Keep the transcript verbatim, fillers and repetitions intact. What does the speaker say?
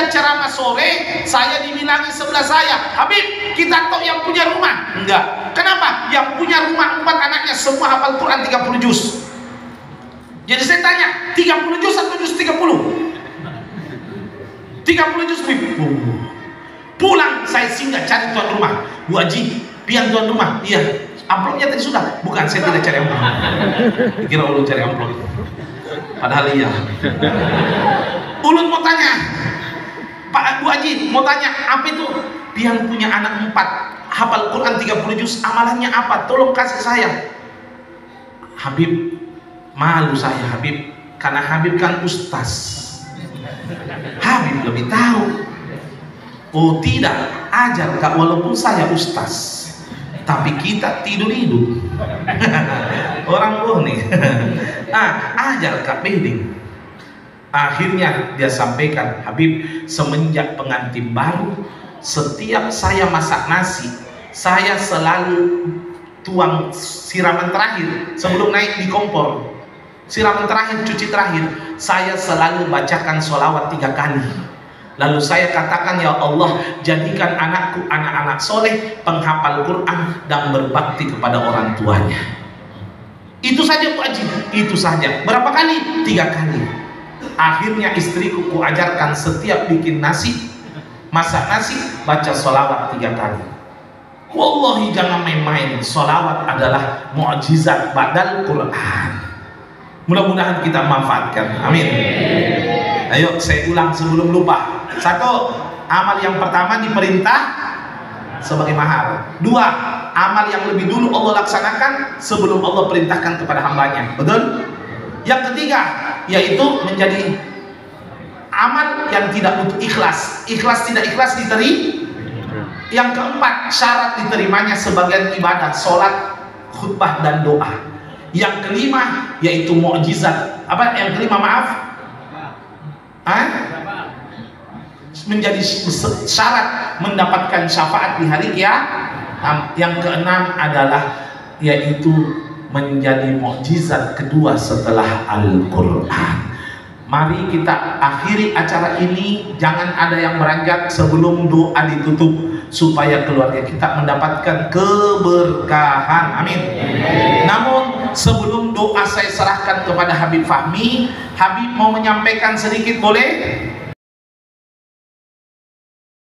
dia ceramah sore, saya dibilangi sebelah saya, Habib, kita tahu yang punya rumah. Enggak. Kenapa? Yang punya rumah empat anaknya semua hafal Quran tiga puluh juz. Jadi saya tanya, tiga puluh juz atau juz tiga puluh? tiga puluh juz. Pulang saya singgah cari tuan rumah. Bu Haji, pian tuan rumah. Iya. Amplopnya tadi sudah. Bukan, saya tidak cari amplop. Dikira ulun cari amplop. Padahal iya. Ulun mau tanya, Pak Bu Haji mau tanya, apa itu? Pian punya anak empat, hafal Quran tiga puluh juz, amalannya apa? Tolong kasih saya. Habib, malu saya Habib, karena Habib kan ustaz. Habib lebih tahu. Oh tidak, ajar kak, walaupun saya ustaz, tapi kita tidur hidup. Orang boh nih. Ah, ajar kak beding. Akhirnya dia sampaikan, Habib, semenjak pengantin baru, setiap saya masak nasi, saya selalu tuang siraman terakhir sebelum naik di kompor. Siraman terakhir, cuci terakhir, saya selalu bacakan sholawat tiga kali. Lalu saya katakan, ya Allah, jadikan anakku anak-anak soleh, penghafal Quran, dan berbakti kepada orang tuanya. Itu saja Bu Haji, itu saja. Berapa kali? Tiga kali. Akhirnya istriku kuajarkan setiap bikin nasi, masak nasi, baca sholawat tiga kali. Wallahi jangan main-main, sholawat adalah mukjizat badal Quran. Mudah-mudahan kita manfaatkan, amin. Ayo saya ulang sebelum lupa. Satu, amal yang pertama diperintah sebagai mahar. Dua, amal yang lebih dulu Allah laksanakan sebelum Allah perintahkan kepada hambanya. Betul? Yang ketiga, yaitu menjadi amal yang tidak butuh ikhlas. Ikhlas tidak ikhlas diterima. Yang keempat, syarat diterimanya sebagian ibadah, sholat, khutbah, dan doa. Yang kelima, yaitu mukjizat. Apa yang kelima, maaf? Hah? Menjadi syarat mendapatkan syafaat di hari kiamat. Yang keenam adalah yaitu menjadi mukjizat kedua setelah Al-Quran. Mari kita akhiri acara ini, jangan ada yang beranjak sebelum doa ditutup, supaya keluarga kita mendapatkan keberkahan, amin. Namun sebelum doa saya serahkan kepada Habib Fahmi, Habib mau menyampaikan sedikit, boleh?